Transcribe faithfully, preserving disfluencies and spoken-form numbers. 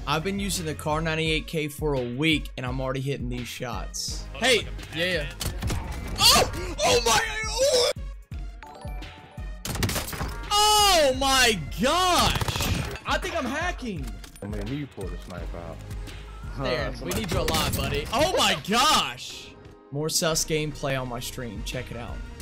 I've been using the Kar ninety-eight K for a week, and I'm already hitting these shots. Hey, yeah, yeah. Oh! Oh my! Oh! Oh my gosh! I think I'm hacking. I mean, you pulled a sniper out. There, Uh, we need you a lot, buddy. Oh my gosh! More sus gameplay on my stream. Check it out.